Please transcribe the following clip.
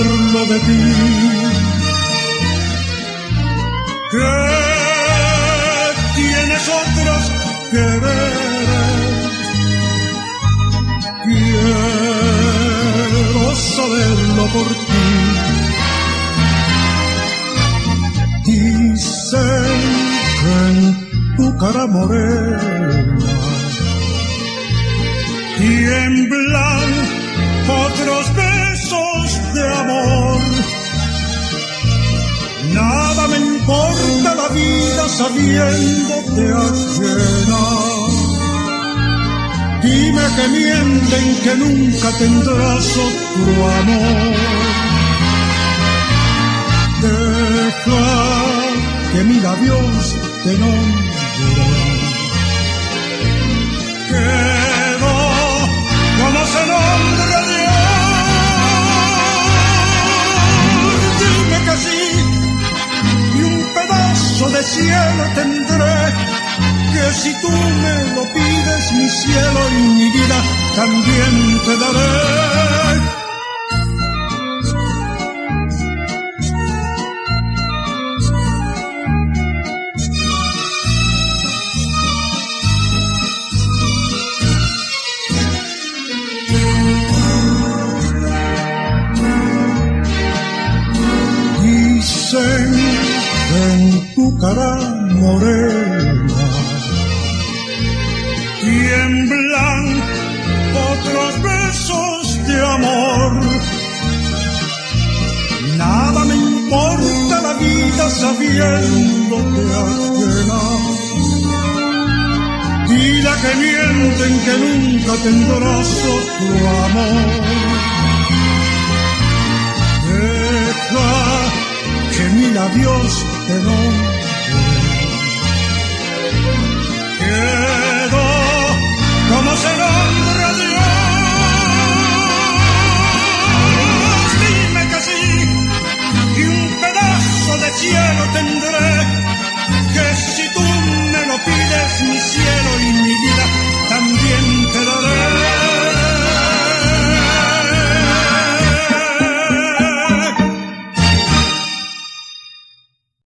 saberlo de ti. Que tienes otros quereres, quiero saberlo por ti. Dicen que en tu cara morena tiemblan otros besos de amor. Nada me importa la vida sabiéndote ajena. Dime que mienten, que nunca tendrás otro amor. Deja que mis labios te nombren. Quedo como se nombra Dios. Dime que sí, y un pedazo de cielo tendré. Que si tú me lo pides, mi cielo y mi vida también te daré. Dicen en tu cara morena tiemblan otros besos de amor. Nada me importa la vida sabiéndote ajena. Dile que mienten, que nunca tendrás otro amor. Deja que mis labios te nombren.